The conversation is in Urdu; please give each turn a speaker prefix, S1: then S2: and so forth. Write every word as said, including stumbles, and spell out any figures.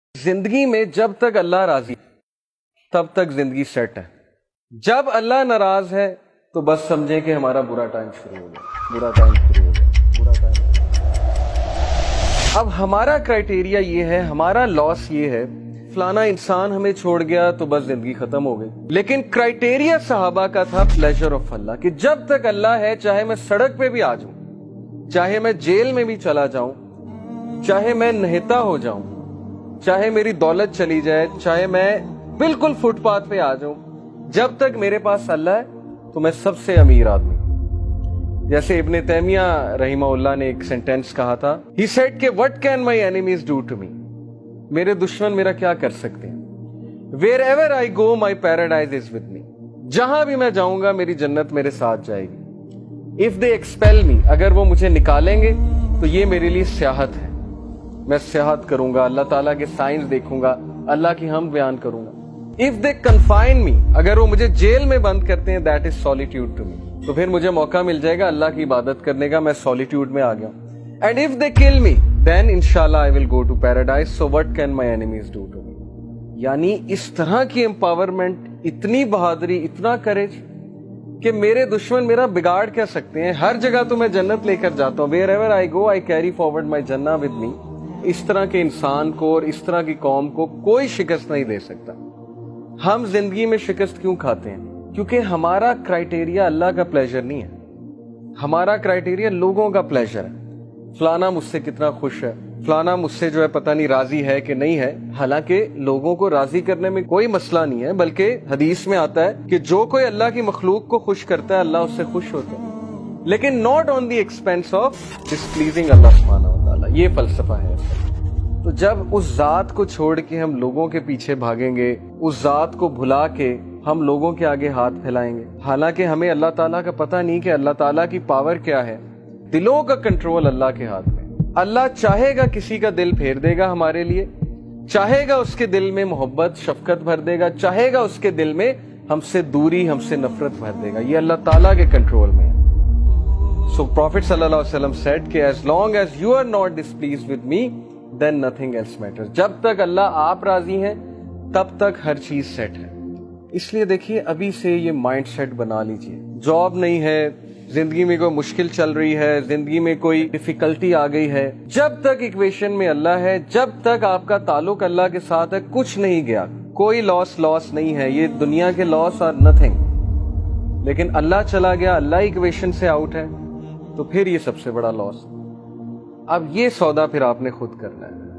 S1: زندگی میں جب تک اللہ راضی تب تک زندگی سیٹ ہے. جب اللہ ناراض ہے تو بس سمجھیں کہ ہمارا برا ٹائم شروع ہو گیا برا ٹائم شروع ہو گیا برا ٹائم. اب ہمارا کرائٹیریا یہ ہے, ہمارا لاس یہ ہے, فلانا انسان ہمیں چھوڑ گیا تو بس زندگی ختم ہو گئی. لیکن کرائٹیریا صحابہ کا تھا پلیجر آف اللہ, کہ جب تک اللہ ہے چاہے میں سڑک پہ بھی آ جاؤں, چاہے میں جیل میں بھی چلا جاؤں, چاہے میں نہتا ہو جاؤں, چاہے میری دولت چلی جائے, چاہے میں بالکل فٹ پاتھ پہ آ جاؤں, جب تک میرے پاس اللہ ہے تو میں سب سے امیر آدمی. جیسے ابن تیمیہ رحمہ اللہ نے ایک سینٹینس کہا تھا, ہی سیڈ کہ what can my enemies do to me, میرے دشمن میرا کیا کر سکتے ہیں. Wherever I go my paradise is with me, جہاں بھی میں جاؤں گا میری جنت میرے ساتھ جائے گی. اف دے ایکسپیل می, اگر وہ مجھے نکالیں گے تو یہ میرے لیے سیاحت ہے, میں سیاحت کروں گا, اللہ تعالیٰ کے سائنس دیکھوں گا, اللہ کی حمد بیان کروں گا. اف دے کنفائن می, اگر وہ مجھے جیل میں بند کرتے ہیں, دیٹ از سولیٹیوڈ ٹو می, تو پھر مجھے موقع مل جائے گا اللہ کی عبادت کرنے کا, میں سولیٹیوڈ میں آ گیا. اینڈ اف دے کل می دین انشاءاللہ I will go to paradise, so what can my enemies do to me. یعنی اس طرح کی امپاورمنٹ, اتنی بہادری, اتنا کریج کہ میرے دشمن میرا بگاڑ کیا سکتے ہیں. ہر جگہ تو میں جنت لے کر جاتا ہوں, wherever I go I carry forward my جنہ ود می. اس طرح کے انسان کو اور اس طرح کی قوم کو کوئی شکست نہیں دے سکتا. ہم زندگی میں شکست کیوں کھاتے ہیں؟ کیونکہ ہمارا کرائٹیریا اللہ کا پلیجر نہیں ہے, ہمارا کرائٹیریا لوگوں کا پلیجر ہے. فلانا مجھ سے کتنا خوش ہے, فلانا مجھ سے جو ہے پتہ نہیں راضی ہے کہ نہیں ہے. حالانکہ لوگوں کو راضی کرنے میں کوئی مسئلہ نہیں ہے, بلکہ حدیث میں آتا ہے کہ جو کوئی اللہ کی مخلوق کو خوش کرتا ہے اللہ اس سے خوش ہوتا ہے, لیکن not on the expense of displeasing اللہ سبحانہ و تعالیٰ. یہ فلسفہ ہے. تو جب اس ذات کو چھوڑ کے ہم لوگوں کے پیچھے بھاگیں گے, اس ذات کو بھلا کے ہم لوگوں کے آگے ہاتھ پھیلائیں گے, حالانکہ ہمیں اللہ تعالیٰ کا پتہ نہیں کہ اللہ تعالیٰ کی پاور کیا ہے. دلوں کا کنٹرول اللہ کے ہاتھ میں. اللہ چاہے گا کسی کا دل پھیر دے گا ہمارے لیے, چاہے گا اس کے دل میں محبت شفقت بھر دے گا, چاہے گا اس کے دل میں ہم سے دوری ہم سے نفرت بھر دے گا. یہ اللہ تعالیٰ کے کنٹرول میں ہے. سو پروفٹ صلی اللہ علیہ وسلم سیڈ کہ as long as you are not displeased with me then nothing else matters. جب تک اللہ آپ راضی ہیں تب تک ہر چیز سیٹ ہے. اس لیے دیکھیے ابھی سے یہ مائنڈ سیٹ بنا لیجئے. جاب نہیں ہے, زندگی میں کوئی مشکل چل رہی ہے, زندگی میں کوئی ڈیفیکلٹی آ گئی ہے, جب تک ایکویشن میں اللہ ہے, جب تک آپ کا تعلق اللہ کے ساتھ ہے, کچھ نہیں گیا, کوئی لاس لاس نہیں ہے. یہ دنیا کے لاس آر نتھنگ. لیکن اللہ چلا گیا, اللہ ایکویشن سے آؤٹ ہے, تو پھر یہ سب سے بڑا لاس. اب یہ سودا پھر آپ نے خود کرنا ہے.